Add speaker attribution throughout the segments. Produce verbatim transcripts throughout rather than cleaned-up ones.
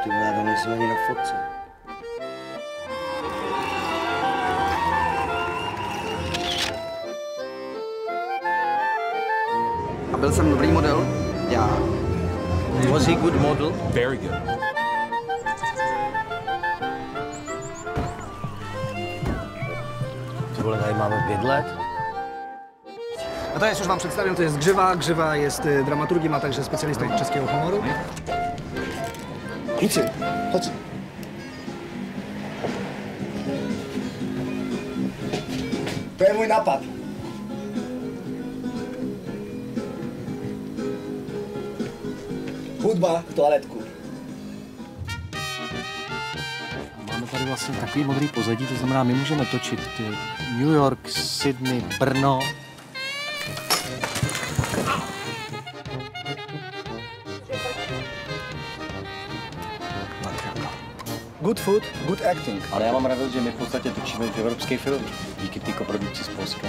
Speaker 1: ty vole, já tam nejsem ani na fotce.
Speaker 2: A byl jsem dobrý model? Já.
Speaker 1: Was he good model?
Speaker 3: Very good.
Speaker 1: Ty vole, tady máme pět let.
Speaker 4: A to jest, już wam przedstawiam, to jest Grzywa. Grzywa jest y, dramaturgiem, a także specjalistą od czeskiego humoru. Klucy, chodź. To jest mój napad. Hudba v toaletku.
Speaker 5: Máme tady vlastně takový modrý pozadí, to znamená, my můžeme točit New York, Sydney, Brno.
Speaker 4: Good food, good acting.
Speaker 5: Ale já mám radost, že my v podstatě točíme evropský film díky té koprodukci s Polskem.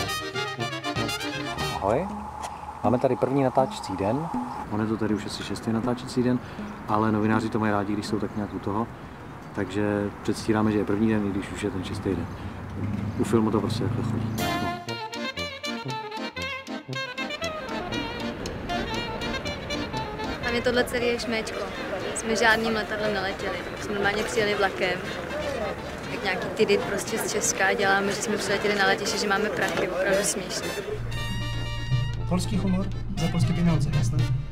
Speaker 5: Ahoj. Máme tady první natáčecí den. On je to tady už asi šestý natáčecí den, ale novináři to mají rádi, když jsou tak nějak u toho. Takže předstíráme, že je první den, i když už je ten šestý den. U filmu to prostě takhle chodí. No.
Speaker 6: A mě tohle celé je šméčko. Jsme žádným letadlem neletěli, jsme normálně přijeli vlakem. Jak nějaký tydy prostě z Česka děláme, že jsme přiletěli na letiště, že máme prachy, opravdu směšné.
Speaker 4: Polski humor za polskie pieniądze, jasne?